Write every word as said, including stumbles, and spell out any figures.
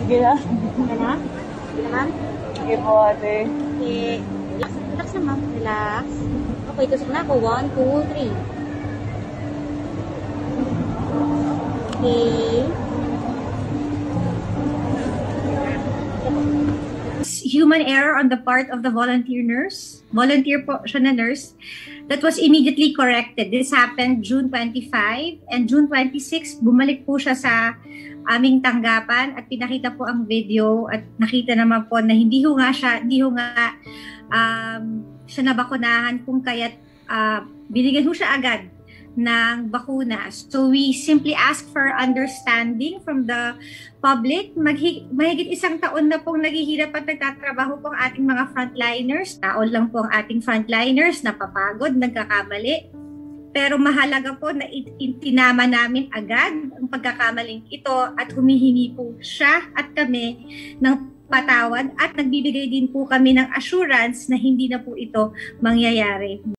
Sige na. Sige na? Sige na, ma'am? Sige po, ate. Okay. Relax, relax na, ma'am. Relax. Okay, tusok na ako. One, two, three. Okay. Human error on the part of the volunteer nurse. Volunteer po siya na nurse. That was immediately corrected. This happened June twenty-fifth and June twenty-sixth, bumalik po siya sa aming tanggapan at pinakita po ang video at nakita naman po na hindi ho nga siya, hindi ho nga um, siya nabakunahan kung kaya't uh, binigyan ho siya agad ng bakuna. So we simply ask for understanding from the public. Maghi mahigit isang taon na pong naghihirap at nagtatrabaho po ang ating mga frontliners. Taon lang po ang ating frontliners, napapagod, nagkakamali. Pero mahalaga po na itinama namin agad ang pagkakamaling ito at humihingi po siya at kami ng patawad at nagbibigay din po kami ng assurance na hindi na po ito mangyayari.